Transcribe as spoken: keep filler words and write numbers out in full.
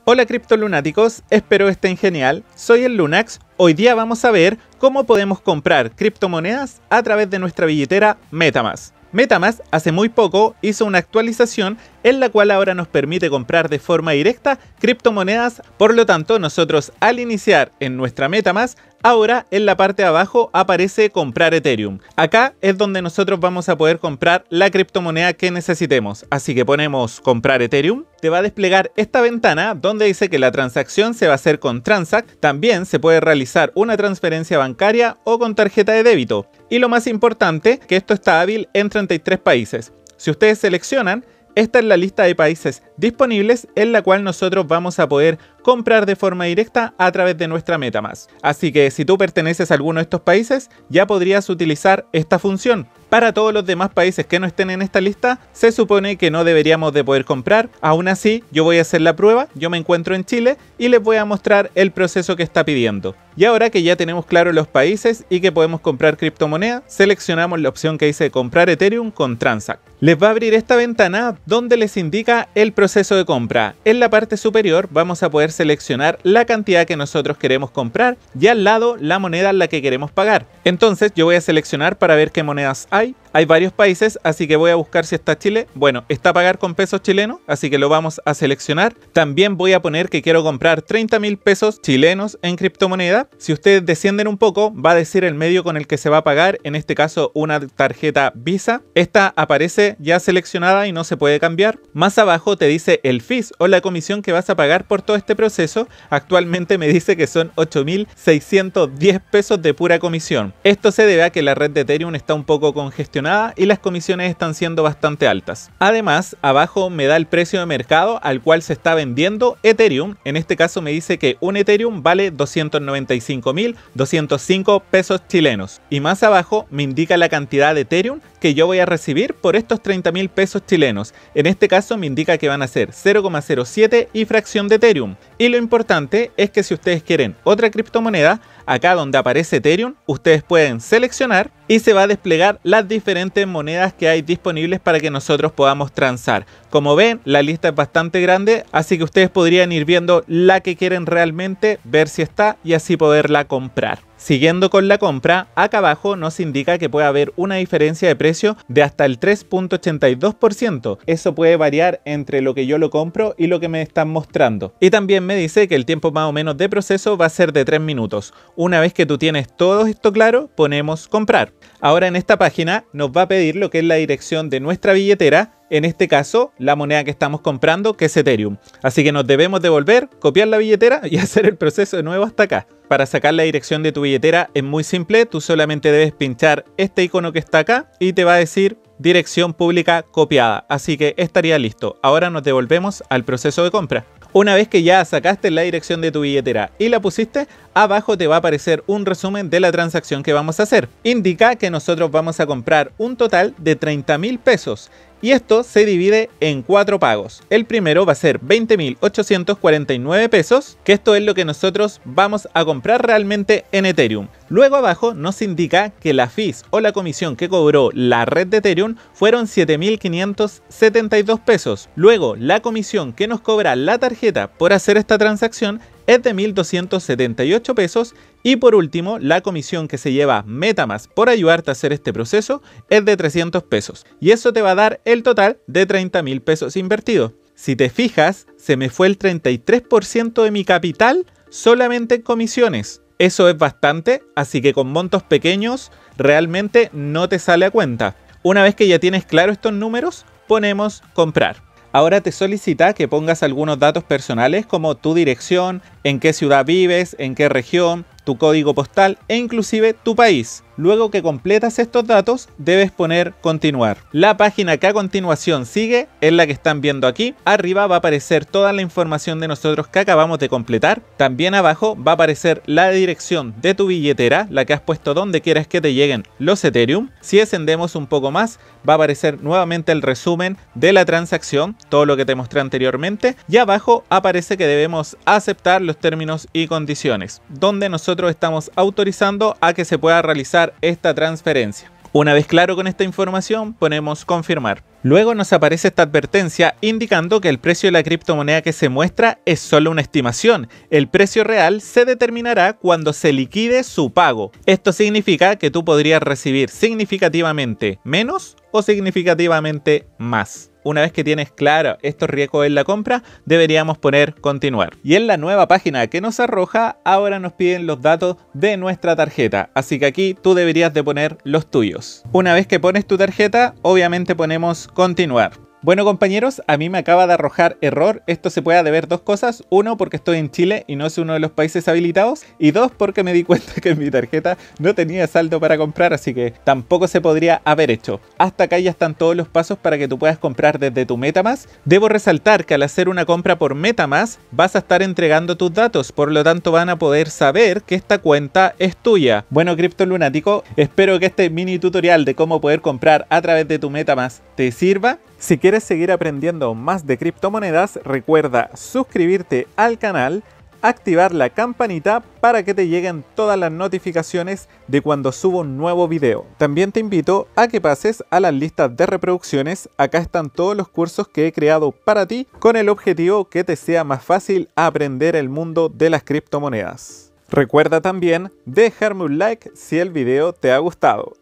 Hola criptolunáticos, espero estén genial, soy el Lunax. Hoy día vamos a ver cómo podemos comprar criptomonedas a través de nuestra billetera MetaMask. MetaMask hace muy poco hizo una actualización en la cual ahora nos permite comprar de forma directa criptomonedas. Por lo tanto, nosotros al iniciar en nuestra MetaMask, ahora en la parte de abajo aparece comprar Ethereum. Acá es donde nosotros vamos a poder comprar la criptomoneda que necesitemos. Así que ponemos comprar Ethereum. Te va a desplegar esta ventana donde dice que la transacción se va a hacer con Transact. También se puede realizar una transferencia bancaria o con tarjeta de débito. Y lo más importante, que esto está hábil en treinta y tres países. Si ustedes seleccionan, esta es la lista de países disponibles en la cual nosotros vamos a poder comprar de forma directa a través de nuestra MetaMask. Así que si tú perteneces a alguno de estos países, ya podrías utilizar esta función. Para todos los demás países que no estén en esta lista, se supone que no deberíamos de poder comprar. Aún así, yo voy a hacer la prueba, yo me encuentro en Chile y les voy a mostrar el proceso que está pidiendo. Y ahora que ya tenemos claro los países y que podemos comprar criptomonedas, seleccionamos la opción que dice comprar Ethereum con Transact. Les va a abrir esta ventana donde les indica el proceso de compra. En la parte superior vamos a poder seleccionar la cantidad que nosotros queremos comprar y al lado la moneda en la que queremos pagar. Entonces yo voy a seleccionar para ver qué monedas hay. Hay varios países, así que voy a buscar si está Chile. Bueno, está a pagar con pesos chilenos, así que lo vamos a seleccionar. También voy a poner que quiero comprar treinta mil pesos chilenos en criptomoneda. Si ustedes descienden un poco, va a decir el medio con el que se va a pagar, en este caso una tarjeta Visa. Esta aparece ya seleccionada y no se puede cambiar. Más abajo te dice el fees o la comisión que vas a pagar por todo este proceso. Actualmente me dice que son ocho mil seiscientos diez pesos de pura comisión. Esto se debe a que la red de Ethereum está un poco congestionada y las comisiones están siendo bastante altas. Además, abajo me da el precio de mercado al cual se está vendiendo Ethereum. En este caso me dice que un Ethereum vale doscientos noventa y cinco mil doscientos cinco pesos chilenos. Y más abajo me indica la cantidad de Ethereum que yo voy a recibir por estos treinta mil pesos chilenos. En este caso me indica que van a ser cero coma cero siete y fracción de Ethereum. Y lo importante es que si ustedes quieren otra criptomoneda, acá donde aparece Ethereum, ustedes pueden seleccionar y se va a desplegar las diferentes monedas que hay disponibles para que nosotros podamos transar. Como ven, la lista es bastante grande, así que ustedes podrían ir viendo la que quieren realmente, ver si está y así poderla comprar. Siguiendo con la compra, acá abajo nos indica que puede haber una diferencia de precio de hasta el tres punto ochenta y dos por ciento. Eso puede variar entre lo que yo lo compro y lo que me están mostrando. Y también me dice que el tiempo más o menos de proceso va a ser de tres minutos. Una vez que tú tienes todo esto claro, ponemos comprar. Ahora en esta página nos va a pedir lo que es la dirección de nuestra billetera. En este caso, la moneda que estamos comprando, que es Ethereum. Así que nos debemos devolver, copiar la billetera y hacer el proceso de nuevo hasta acá. Para sacar la dirección de tu billetera es muy simple. Tú solamente debes pinchar este icono que está acá y te va a decir dirección pública copiada. Así que estaría listo. Ahora nos devolvemos al proceso de compra. Una vez que ya sacaste la dirección de tu billetera y la pusiste, abajo te va a aparecer un resumen de la transacción que vamos a hacer. Indica que nosotros vamos a comprar un total de treinta mil pesos. Y esto se divide en cuatro pagos. El primero va a ser veinte mil ochocientos cuarenta y nueve pesos, que esto es lo que nosotros vamos a comprar realmente en Ethereum. Luego abajo nos indica que la fees o la comisión que cobró la red de Ethereum fueron siete mil quinientos setenta y dos pesos. Luego la comisión que nos cobra la tarjeta por hacer esta transacción es de mil doscientos setenta y ocho pesos. Y por último, la comisión que se lleva MetaMask por ayudarte a hacer este proceso es de trescientos pesos. Y eso te va a dar el total de treinta mil pesos invertidos. Si te fijas, se me fue el treinta y tres por ciento de mi capital solamente en comisiones. Eso es bastante, así que con montos pequeños realmente no te sale a cuenta. Una vez que ya tienes claro estos números, ponemos comprar. Ahora te solicita que pongas algunos datos personales como tu dirección, en qué ciudad vives, en qué región, tu código postal e inclusive tu país. Luego que completas estos datos, debes poner continuar. La página que a continuación sigue es la que están viendo aquí. Arriba va a aparecer toda la información de nosotros que acabamos de completar. También abajo va a aparecer la dirección de tu billetera, la que has puesto donde quieras que te lleguen los Ethereum. Si descendemos un poco más, va a aparecer nuevamente el resumen de la transacción, todo lo que te mostré anteriormente. Y abajo aparece que debemos aceptar los términos y condiciones, donde nosotros estamos autorizando a que se pueda realizar esta transferencia. Una vez claro con esta información, ponemos confirmar. Luego nos aparece esta advertencia indicando que el precio de la criptomoneda que se muestra es solo una estimación. El precio real se determinará cuando se liquide su pago. Esto significa que tú podrías recibir significativamente menos o significativamente más. Una vez que tienes claro estos riesgos en la compra, deberíamos poner continuar. Y en la nueva página que nos arroja, ahora nos piden los datos de nuestra tarjeta. Así que aquí tú deberías de poner los tuyos. Una vez que pones tu tarjeta, obviamente ponemos continuar. Bueno compañeros, a mí me acaba de arrojar error. Esto se puede deber dos cosas. Uno, porque estoy en Chile y no es uno de los países habilitados. Y dos, porque me di cuenta que mi tarjeta no tenía saldo para comprar, así que tampoco se podría haber hecho. Hasta acá ya están todos los pasos para que tú puedas comprar desde tu MetaMask. Debo resaltar que al hacer una compra por MetaMask vas a estar entregando tus datos, por lo tanto van a poder saber que esta cuenta es tuya. Bueno, cripto lunático, espero que este mini tutorial de cómo poder comprar a través de tu MetaMask te sirva. Si quieres seguir aprendiendo más de criptomonedas, recuerda suscribirte al canal, activar la campanita para que te lleguen todas las notificaciones de cuando subo un nuevo video. También te invito a que pases a las listas de reproducciones. Acá están todos los cursos que he creado para ti con el objetivo que te sea más fácil aprender el mundo de las criptomonedas. Recuerda también dejarme un like si el video te ha gustado.